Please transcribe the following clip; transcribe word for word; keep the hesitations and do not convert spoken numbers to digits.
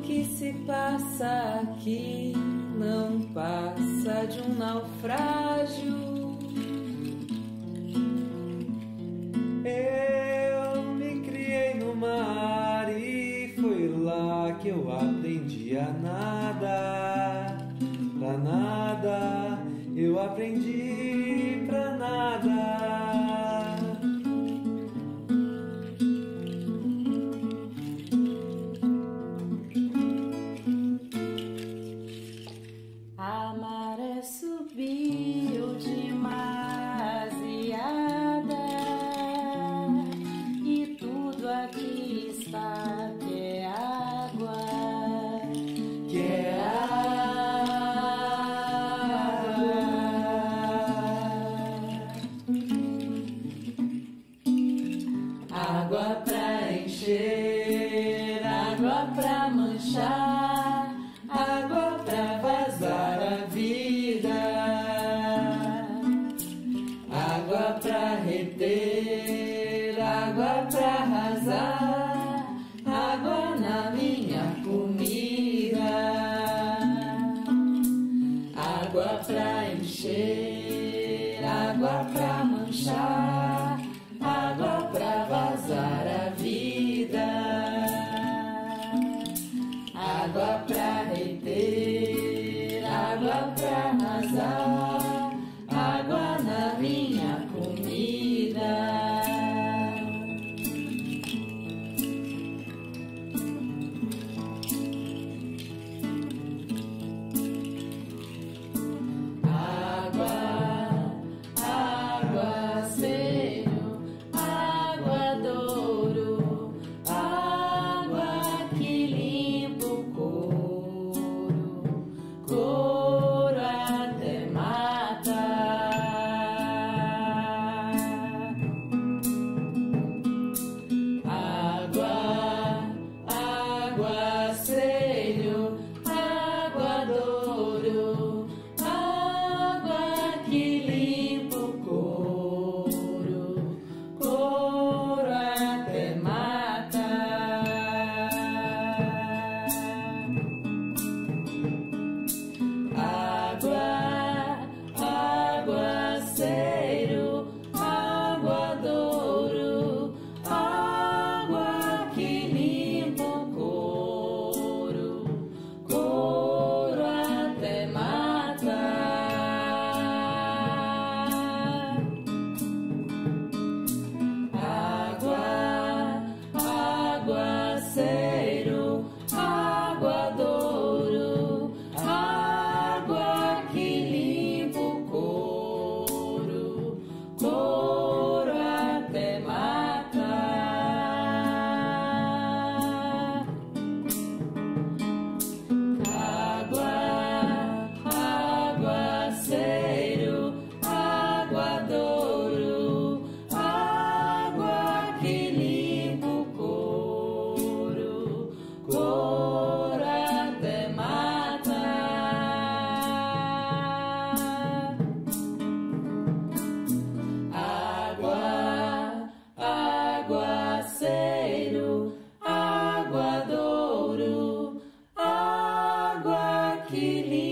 que se passa aqui não passa de um naufrágio. Eu me criei no mar e foi lá que eu aprendi a nadar. Pra nada, eu aprendi pra nada. A maré subiu demasiada e tudo aqui está que é água, que é água. Água pra encher, água pra manchar, água pra vazar a vida, água pra reter, água pra arrasar, água na minha comida, água pra encher, água pra manchar, água pra vazar a vida, água pra reter, água pra arrasar, água na minha comida. Água, aguaceiro, aguadouro, água que limpa o couro, couro até matar. Água, aguaceiro, aguadouro, água que limpa o couro, couro até matar. Água, aguaceiro, aguadouro, água que limpa o couro, couro até matar. Água, aguaceiro, aguadouro, água que limpa o couro, couro até matar. Água, aguaceiro, aguadouro, água que limpa o couro, couro até matar. Água, aguaceiro, aguadouro, água que limpa